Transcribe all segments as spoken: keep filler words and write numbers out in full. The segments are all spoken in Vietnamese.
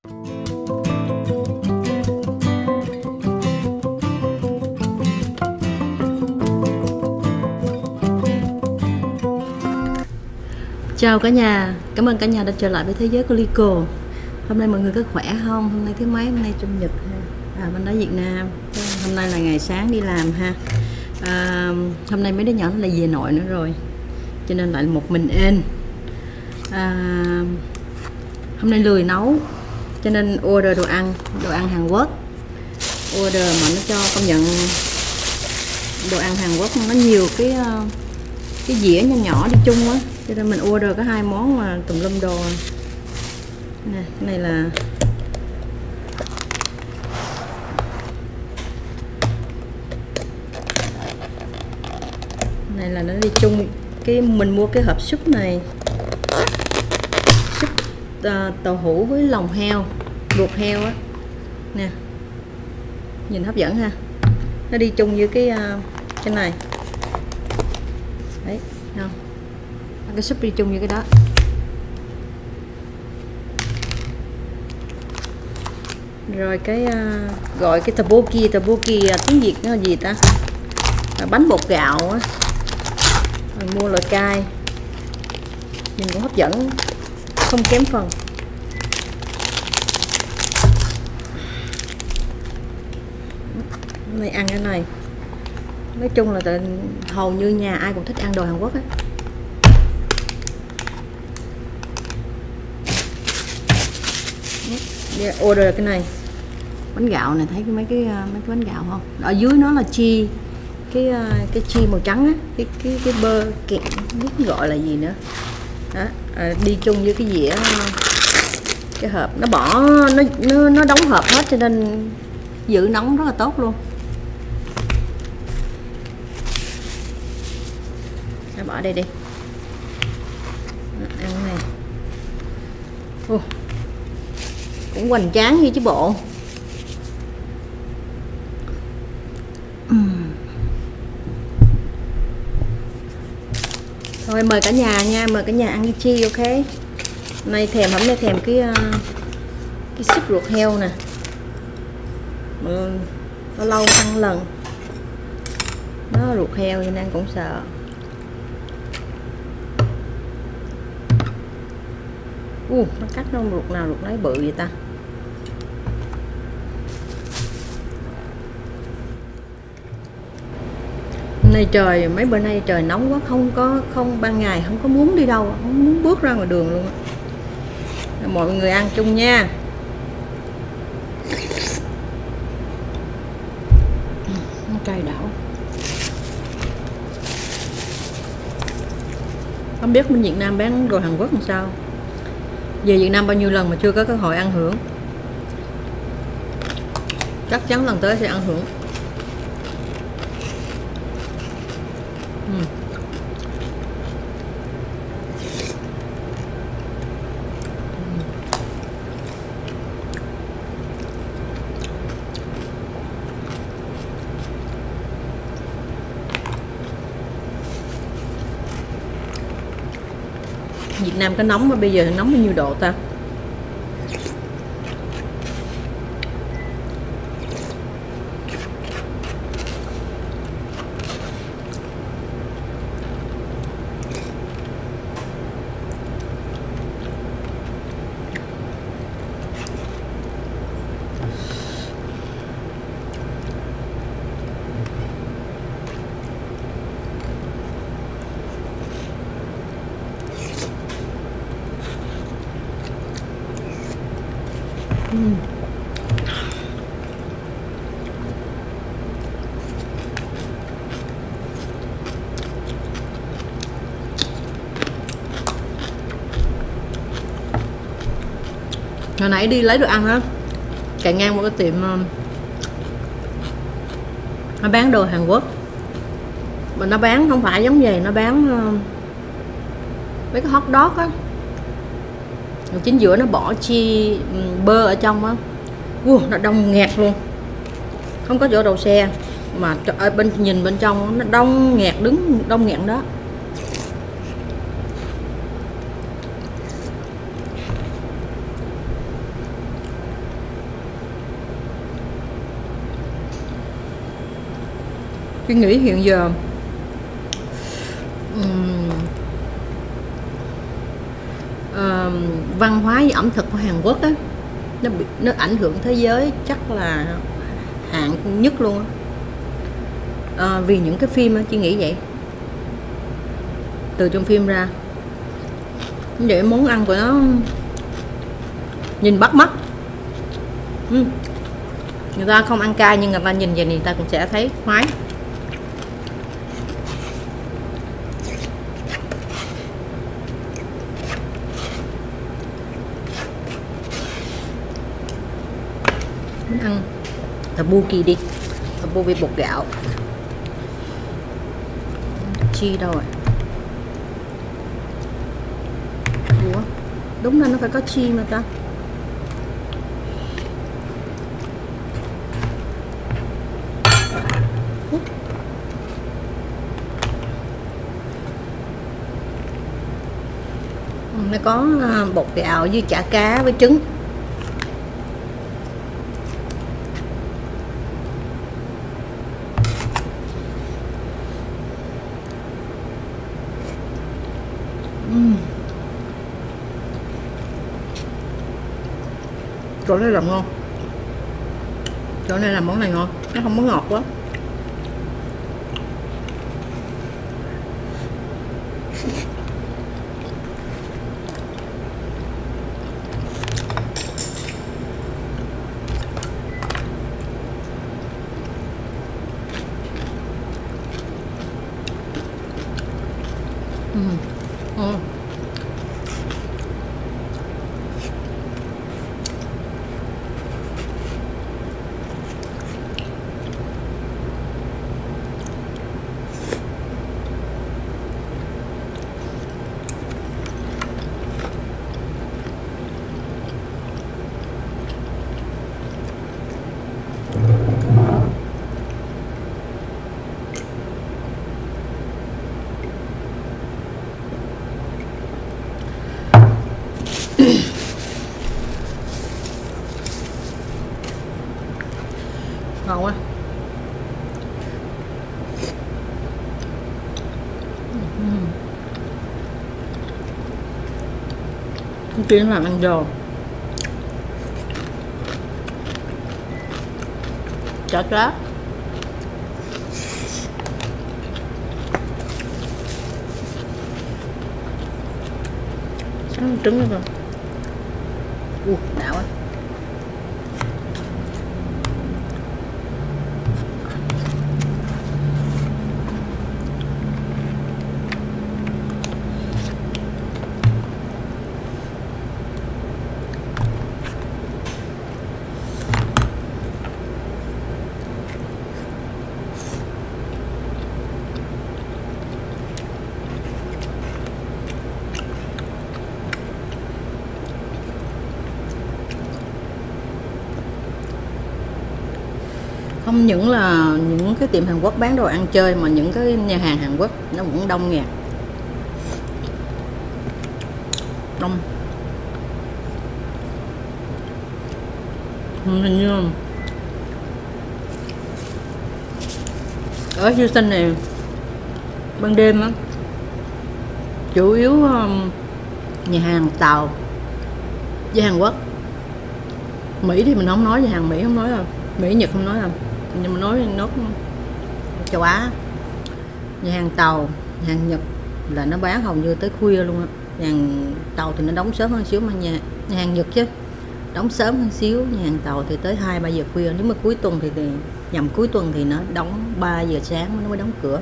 Chào cả nhà, cảm ơn cả nhà đã trở lại với thế giới của Lico. Hôm nay mọi người có khỏe không? Hôm nay thứ mấy? Hôm nay trong Nhật à, bên đó Việt Nam. Hôm nay là ngày sáng đi làm ha. À, hôm nay mấy đứa nhỏ nó lại về nội nữa rồi, cho nên lại một mình ên. À, hôm nay lười nấu, cho nên order đồ ăn, đồ ăn Hàn Quốc. Order mà nó cho công nhận đồ ăn Hàn Quốc nó nhiều cái cái dĩa nhỏ nhỏ đi chung á, cho nên mình order có hai món mà tùm lum đồ nè. Cái này là này là nó đi chung cái mình mua cái hộp súp này, súp uh, tàu hũ với lòng heo, luộc heo á nè, nhìn hấp dẫn ha. Nó đi chung với cái uh, cái này đấy, không? Cái súp đi chung với cái đó. Rồi cái uh, gọi cái tteokbokki, tteokbokki uh, tiếng Việt nó là gì ta? À, bánh bột gạo á. Rồi mua loại cay, nhìn cũng hấp dẫn, không kém phần. Này ăn cái này, nói chung là tự, hầu như nhà ai cũng thích ăn đồ Hàn Quốc á. Order cái này bánh gạo này, thấy cái mấy cái mấy cái bánh gạo không? Ở dưới nó là chi, cái cái chi màu trắng á, cái cái cái bơ kẹo, biết gọi là gì nữa đó. À, đi chung với cái dĩa, cái hộp nó bỏ nó nó nó đóng hộp hết, cho nên giữ nóng rất là tốt luôn. Nó bỏ đây đi. Đó, ăn cái này. Ồ, cũng hoành tráng như chứ bộ. uhm. Thôi mời cả nhà nha, mời cả nhà ăn cái chi, ok. Nay thèm, hôm nay thèm cái cái súp ruột heo nè, lâu lâu ăn lần. Nó ruột heo cho nên cũng sợ. Uh, nó cắt nó ruột nào ruột nấy bự vậy ta. Hôm nay trời, mấy bữa nay trời nóng quá, không có không ban ngày không có muốn đi đâu, không muốn bước ra ngoài đường luôn. Mọi người ăn chung nha. Nó cay đảo. Không biết bên Việt Nam bán đồ Hàn Quốc làm sao. Về Việt Nam bao nhiêu lần mà chưa có cơ hội ăn hưởng. Chắc chắn lần tới sẽ ăn hưởng. uhm. Việt Nam có nóng mà bây giờ nóng bao nhiêu độ ta? uhm. Hồi nãy đi lấy đồ ăn á, chạy ngang một cái tiệm nó bán đồ Hàn Quốc, mà nó bán không phải giống vậy, nó bán mấy cái hot dog á, chính giữa nó bỏ chi bơ ở trong á. Wow, nó đông nghẹt luôn, không có chỗ đầu xe, mà ở bên nhìn bên trong nó đông nghẹt, đứng đông nghẹn đó. Tôi nghĩ hiện giờ um, uh, văn hóa với ẩm thực của Hàn Quốc á, nó bị, nó ảnh hưởng thế giới chắc là hạng nhất luôn á. À, vì những cái phim á, chị nghĩ vậy. Từ trong phim ra vậy, món ăn của nó nhìn bắt mắt. ừ. Người ta không ăn cay nhưng người ta nhìn vậy thì người ta cũng sẽ thấy khoái. Mình ăn tteokbokki đi, tteokbokki bột gạo. Chi đâu rồi? Ủa? Đúng là nó phải có chi mà ta. Nó có bột gạo với chả cá với trứng. uhm. Chỗ này làm ngon. Chỗ này làm món này ngon. Nó không có ngọt quá. Ừ. Ừ. Ngon quá. Cái kia làm ăn giò chả cá. Sáng trứng nữa rồi. Ui, đã quá. Không những là những cái tiệm Hàn Quốc bán đồ ăn chơi mà những cái nhà hàng Hàn Quốc nó cũng đông nghẹt. Đông. Hình như ở Houston này ban đêm á chủ yếu nhà hàng Tàu với Hàn Quốc. Mỹ thì mình không nói, nhà hàng Mỹ không nói đâu, Mỹ Nhật không nói đâu, nhưng mà nói nó châu Á. Nhà hàng Tàu, nhà hàng Nhật là nó bán hầu như tới khuya luôn á. Nhà hàng Tàu thì nó đóng sớm hơn xíu, mà nhà nhà hàng Nhật chứ đóng sớm hơn xíu. Nhà hàng Tàu thì tới hai ba giờ khuya. Nếu mà cuối tuần thì, thì nhằm cuối tuần thì nó đóng ba giờ sáng nó mới đóng cửa.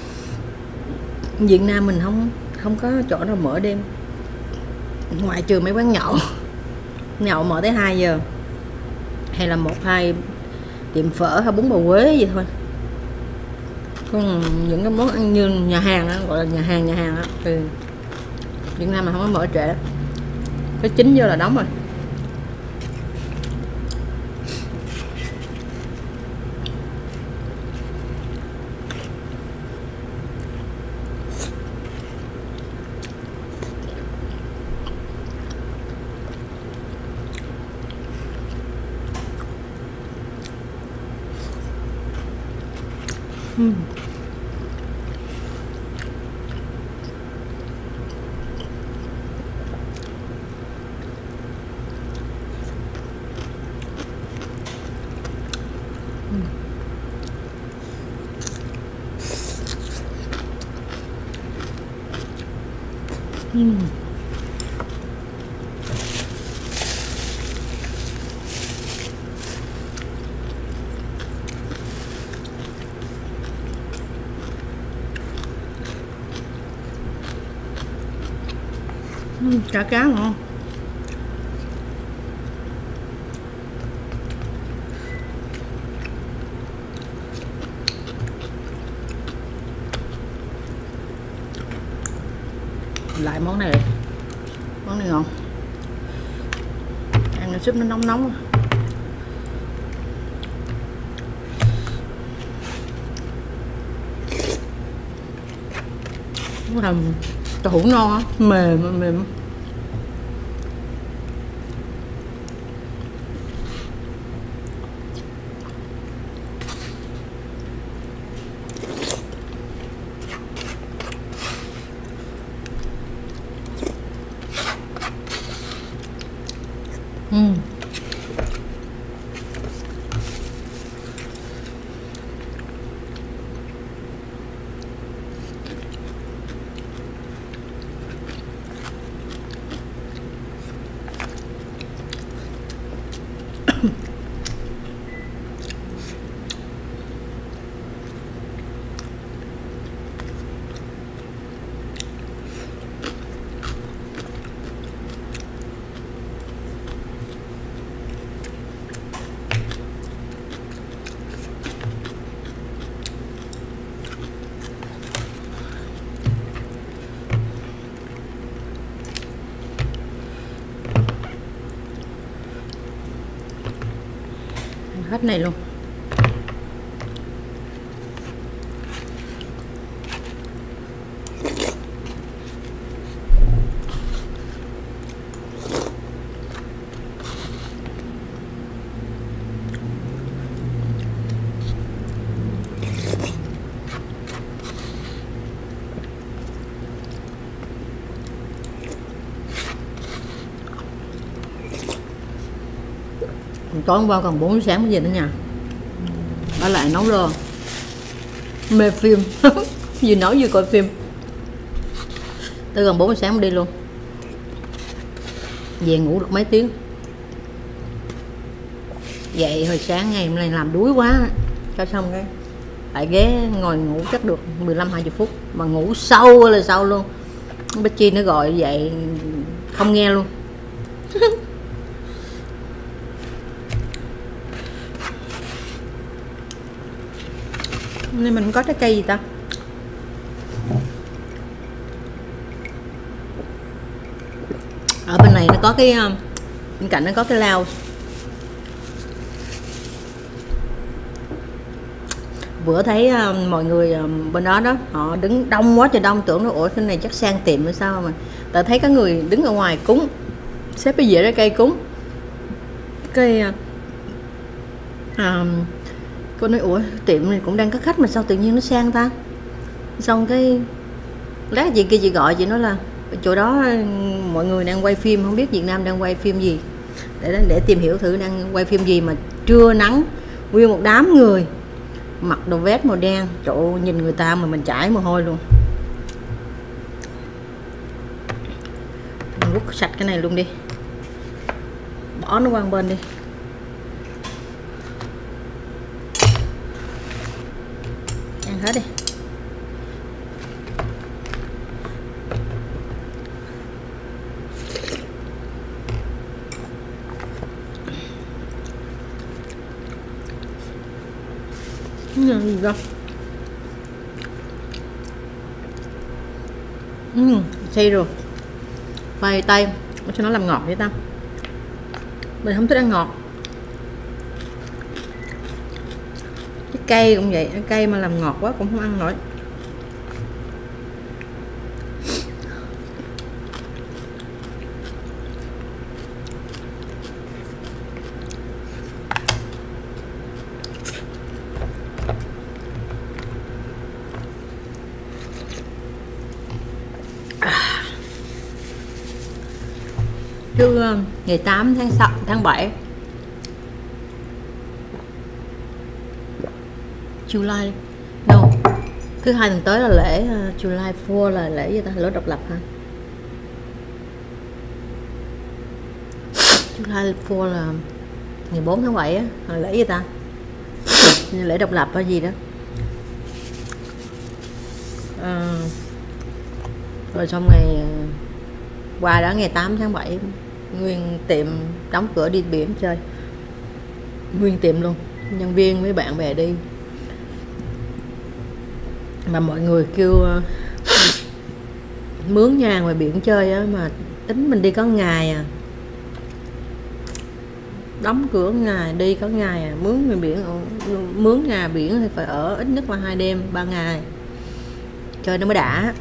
Việt Nam mình không không có chỗ nào mở đêm, ngoại trừ mấy quán nhậu. Nhậu mở tới hai giờ, hay là một hai tiệm phở hay bún bò Huế vậy thôi. Còn những cái món ăn như nhà hàng đó, gọi là nhà hàng nhà hàng đó, thì Việt Nam mà không có mở trễ, tới chín giờ là đóng rồi. Uhm. Uhm. Uhm, chả cá ngon. Lại món này, món này ngon, ăn súp nó nóng nóng. Nó làm tàu hũ non á, mềm mềm. Ừ. Hết này luôn. Tối hôm qua còn bốn giờ sáng mới về nữa nha. Ở lại nấu rơ. Mê phim. Vừa nấu vừa coi phim. Tới gần bốn giờ sáng mới đi luôn. Về ngủ được mấy tiếng. Dậy hồi sáng ngày hôm nay làm đuối quá. Cho xong cái lại ghé ngồi ngủ chắc được mười lăm hai mươi phút. Mà ngủ sâu là sâu luôn. Bích Chi nó gọi dậy không nghe luôn. Nên mình có trái cây gì ta? Ở bên này nó có cái bên cạnh nó có cái lao. Bữa thấy uh, mọi người uh, bên đó đó họ đứng đông quá trời đông, tưởng nó ủa cái này chắc sang tiệm hay sao mà ta thấy có người đứng ở ngoài cúng, xếp cái dĩa trái cây cúng. Cái uh, uh, cô nói ủa tiệm này cũng đang có khách mà sao tự nhiên nó sang ta. Xong cái lát chị kia chị gọi chị nói là chỗ đó mọi người đang quay phim, không biết Việt Nam đang quay phim gì, để để tìm hiểu thử đang quay phim gì mà trưa nắng nguyên một đám người mặc đồ vest màu đen. Trời ơi, nhìn người ta mà mình chảy mồ hôi luôn. Mình rút sạch cái này luôn đi, bỏ nó qua bên đi. Ăn hết đi. Cái gì đó. Ừ, xay rồi. Khoai tây cho nó làm ngọt vậy ta. Mình không thích ăn ngọt. Cái cây cũng vậy, cái cây mà làm ngọt quá cũng không ăn nổi. Chứ ngày tám tháng sáu, tháng bảy, July no, thứ hai tuần tới là lễ uh, July fourth là lễ gì ta, lễ độc lập hả? July fourth là ngày bốn tháng bảy á, là lễ gì ta? Lễ độc lập hay gì đó. À, rồi xong ngày qua đó ngày tám tháng bảy nguyên tiệm đóng cửa đi biển chơi, nguyên tiệm luôn, nhân viên với bạn bè đi, mà mọi người kêu mướn nhà ngoài biển chơi á, mà tính mình đi có ngày à, đóng cửa ngày đi có ngày à, mướn ngoài biển, mướn nhà biển thì phải ở ít nhất là hai đêm ba ngày chơi nó mới đã.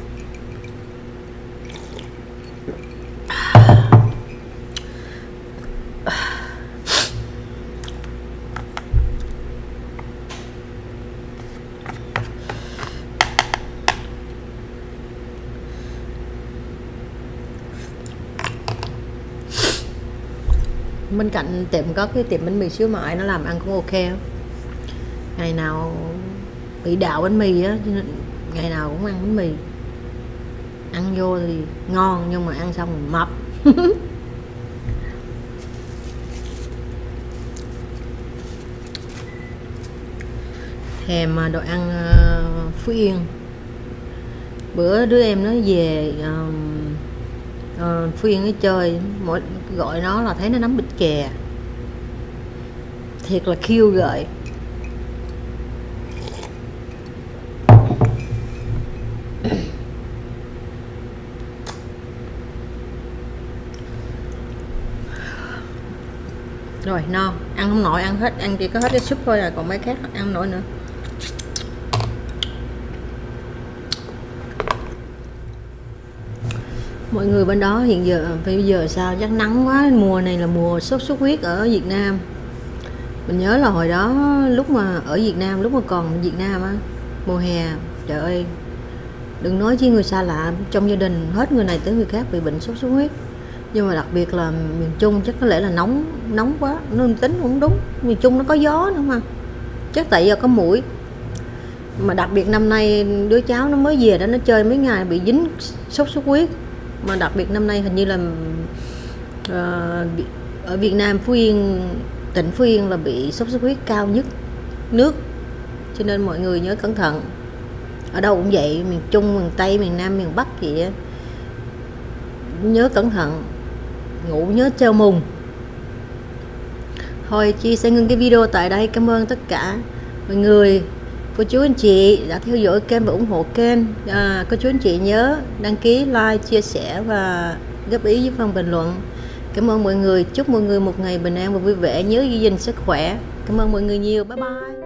Bên cạnh tiệm có cái tiệm bánh mì xíu mại, nó làm ăn cũng ok. Ngày nào bị đạo bánh mì á, ngày nào cũng ăn bánh mì, ăn vô thì ngon nhưng mà ăn xong rồi mập. Thèm đồ ăn uh, Phú Yên. Bữa đứa em nó về uh, uh, Phú Yên nó chơi, mỗi gọi nó là thấy nó nắm bịch chè, thiệt là khiêu gợi. Rồi no, ăn không nổi, ăn hết, ăn chỉ có hết cái súp thôi à, còn mấy khác ăn không nổi nữa. Mọi người bên đó hiện giờ bây giờ sao chắc nắng quá, mùa này là mùa sốt xuất huyết ở Việt Nam. Mình nhớ là hồi đó lúc mà ở Việt Nam, lúc mà còn Việt Nam á, mùa hè, trời ơi, đừng nói chi người xa lạ, trong gia đình hết người này tới người khác bị bệnh sốt xuất huyết. Nhưng mà đặc biệt là miền Trung chắc có lẽ là nóng nóng quá, nó tính cũng đúng, miền Trung nó có gió nữa mà, chắc tại giờ có muỗi. Mà đặc biệt năm nay đứa cháu nó mới về đó, nó chơi mấy ngày bị dính sốt xuất huyết. Mà đặc biệt năm nay hình như là uh, ở Việt Nam, Phú Yên, tỉnh Phú Yên là bị sốt xuất huyết cao nhất nước, cho nên mọi người nhớ cẩn thận. Ở đâu cũng vậy, miền Trung, miền Tây, miền Nam, miền Bắc vậy, nhớ cẩn thận, ngủ nhớ treo mùng. Thôi Chi sẽ ngưng cái video tại đây. Cảm ơn tất cả mọi người, cô chú anh chị đã theo dõi kênh và ủng hộ kênh. À, cô chú anh chị nhớ đăng ký, like, chia sẻ và góp ý dưới phần bình luận. Cảm ơn mọi người, chúc mọi người một ngày bình an và vui vẻ, nhớ giữ gìn sức khỏe. Cảm ơn mọi người nhiều, bye bye.